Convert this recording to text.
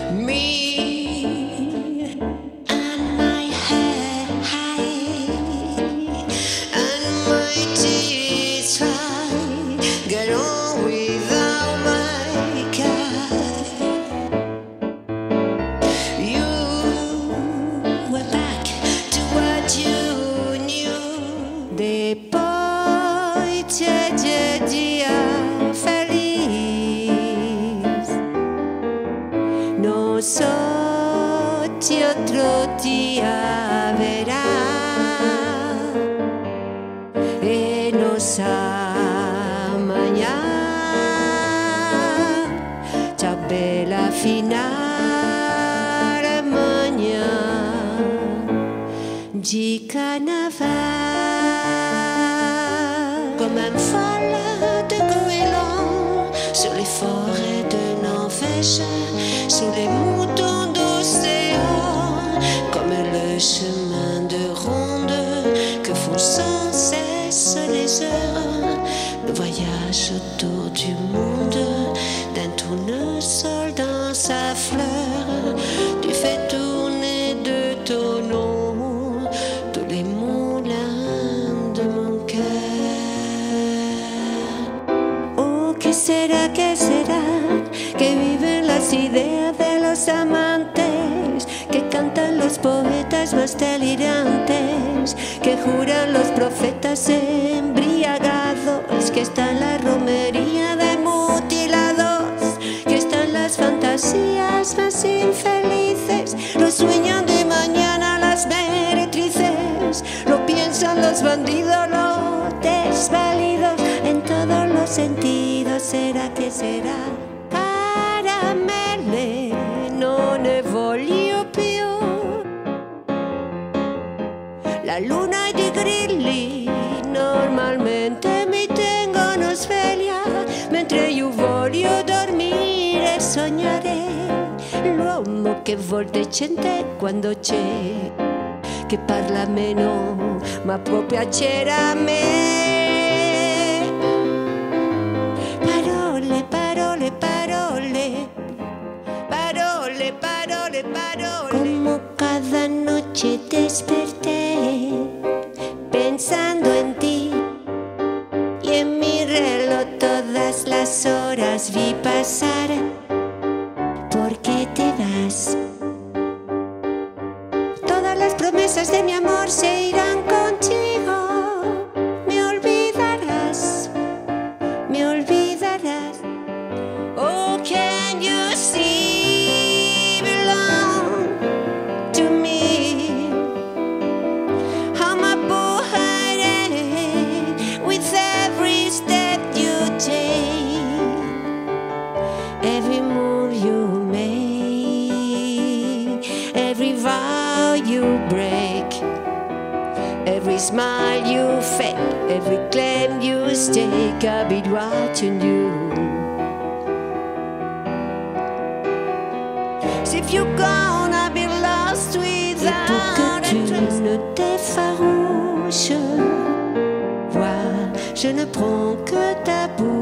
Me and my head high and my tears dry, get on without my car. You went back to what you knew. Depois de dia feliz, no soy otro día verá en amanhã tabela final amanhã de carnaval. Comme un folle de goéland sur les forêts de Norvège, sous les moutons d'océan, comme le chemin de ronde que font sans cesse les heures. Le voyage autour du monde d'un tournesol dans sa fleur, tu fais tourner de ton nom tous les moulins de mon cœur. Oh, ¿qué será que viven las ideas de los amantes, que cantan los poetas más delirantes, que juran los profetas embriagados, que está en la romería de mutilados, que están las fantasías más infelices, lo sueñan de mañana las meretrices, lo piensan los bandidos, los desvalidos, en todos los sentidos. ¿Será que será? Caramelle, non ne voglio più. La luna e i grilli normalmente mi tengono sveglia, mentre io voglio dormire e sognare l'uomo che vuol decente quando c'è, che parla meno ma può piacere a me. Parole, parole, parole, parole, parole, parole. Como cada noche desperté pensando en ti, y en mi reloj todas las horas vi pasar. ¿Por qué te vas? Todas las promesas de mi amor se irán contigo. Me olvidarás, me olvidarás. Oh, can you see, belong to me? I'm a boy with every step you take, every move you make, every vow you break, every smile you fake, every claim you stake. I'll be watching you. If you're gone, I'll be lost without a trace. Ne t'effarouche, vois, je ne prends que ta bouche.